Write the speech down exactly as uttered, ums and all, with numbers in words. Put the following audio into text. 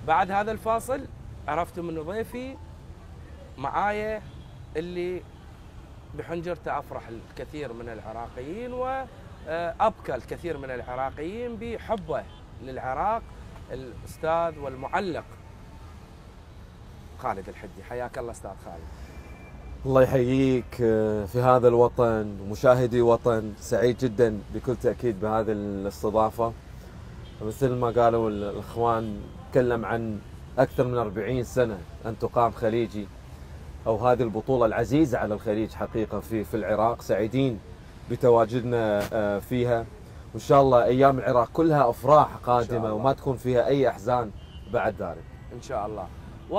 بعد هذا الفاصل عرفت من ضيفي معايا اللي بحنجرته أفرح الكثير من العراقيين وأبكى الكثير من العراقيين بحبه للعراق، الأستاذ والمعلق خالد الحدي. حياك الله أستاذ خالد. الله يحييك في هذا الوطن ومشاهدي وطن، سعيد جدا بكل تأكيد بهذه الاستضافة. مثل ما قالوا الإخوان، تكلم عن أكثر من أربعين سنة أن تقام خليجي، أو هذه البطولة العزيزة على الخليج حقيقة في في العراق. سعيدين بتواجدنا فيها، وإن شاء الله أيام العراق كلها أفراح قادمة وما تكون فيها أي أحزان بعد ذلك إن شاء الله.